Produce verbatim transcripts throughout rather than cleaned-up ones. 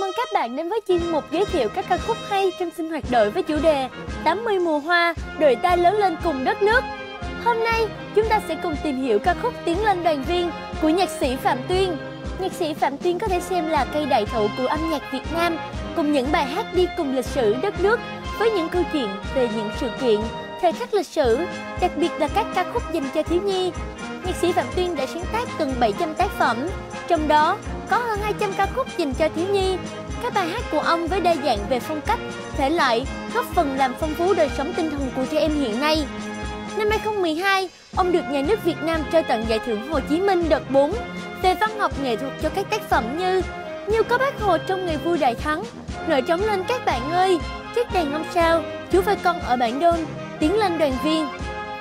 mừng các bạn đến với chuyên mục giới thiệu các ca khúc hay trong sinh hoạt đội với chủ đề tám mươi mùa hoa, đội ta lớn lên cùng đất nước. Hôm nay, chúng ta sẽ cùng tìm hiểu ca khúc Tiến lên đoàn viên của nhạc sĩ Phạm Tuyên. Nhạc sĩ Phạm Tuyên có thể xem là cây đại thụ của âm nhạc Việt Nam, cùng những bài hát đi cùng lịch sử đất nước với những câu chuyện về những sự kiện, thời khắc lịch sử, đặc biệt là các ca khúc dành cho thiếu nhi. Nhạc sĩ Phạm Tuyên đã sáng tác gần bảy trăm tác phẩm, trong đó có hơn hai trăm ca khúc dành cho thiếu nhi. Các bài hát của ông với đa dạng về phong cách, thể loại, góp phần làm phong phú đời sống tinh thần của trẻ em hiện nay. Năm hai không một hai, ông được nhà nước Việt Nam trao tặng giải thưởng Hồ Chí Minh đợt bốn về văn học nghệ thuật cho các tác phẩm như Như có Bác Hồ trong ngày vui đại thắng, Nổi trống lên các bạn ơi, Chiếc đèn ông sao, Chú voi con ở bản Đôn, Tiến lên đoàn viên.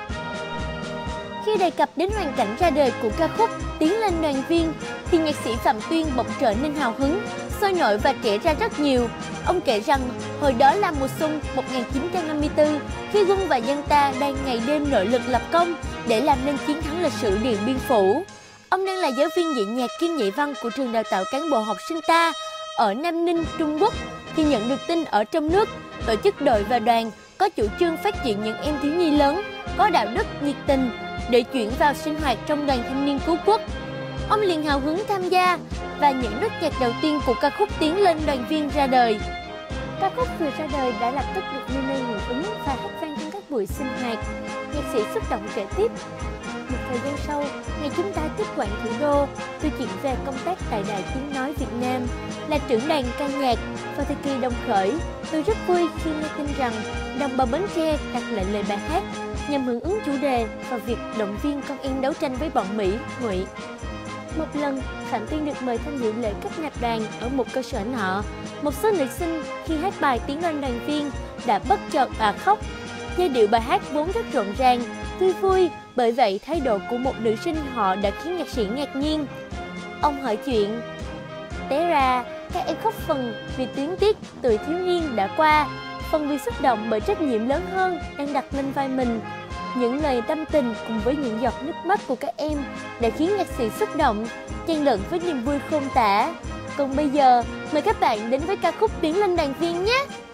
Khi đề cập đến hoàn cảnh ra đời của ca khúc Tiến lên đoàn viên, thì nhạc sĩ Phạm Tuyên bỗng trở nên hào hứng, sôi nổi và trẻ ra rất nhiều. Ông kể rằng hồi đó là mùa xuân một nghìn chín trăm năm mươi tư, khi quân và dân ta đang ngày đêm nội lực lập công để làm nên chiến thắng lịch sử Điện Biên Phủ. Ông đang là giáo viên dạy nhạc kiêm dạy văn của trường đào tạo cán bộ học sinh ta ở Nam Ninh, Trung Quốc, thì nhận được tin ở trong nước tổ chức đội và đoàn có chủ trương phát triển những em thiếu nhi lớn, có đạo đức, nhiệt tình để chuyển vào sinh hoạt trong đoàn thanh niên cứu quốc. Ông liền hào hứng tham gia và những nốt nhạc đầu tiên của ca khúc Tiến lên đoàn viên ra đời. Ca khúc vừa ra đời đã lập tức được nhiều nơi hưởng ứng và hát vang trong các buổi sinh hoạt. Nhạc sĩ xúc động kể tiếp: một thời gian sau, ngày chúng ta tiếp quản thủ đô, tôi chuyển về công tác tại Đài Tiếng Nói Việt Nam, là trưởng đoàn ca nhạc. Vào thời kỳ đồng khởi, tôi rất vui khi nghe tin rằng đồng bào Bến Tre đặt lại lời bài hát nhằm hưởng ứng chủ đề và việc động viên con em đấu tranh với bọn Mỹ, Ngụy. Một lần, Phạm Tuyên được mời tham dự lễ kết nạp đoàn ở một cơ sở nọ. Một số nữ sinh khi hát bài Tiến lên đoàn viên đã bất chợt òa khóc. Giai điệu bài hát vốn rất rộn ràng, tươi vui, bởi vậy thái độ của một nữ sinh họ đã khiến nhạc sĩ ngạc nhiên. Ông hỏi chuyện: té ra, các em khóc phần vì tiếng tiếc tuổi thiếu niên đã qua, phần vì xúc động bởi trách nhiệm lớn hơn đang đặt lên vai mình. Những lời tâm tình cùng với những giọt nước mắt của các em đã khiến nhạc sĩ xúc động, chen lẫn với niềm vui khôn tả. Còn bây giờ, mời các bạn đến với ca khúc Tiến lên đoàn viên nhé!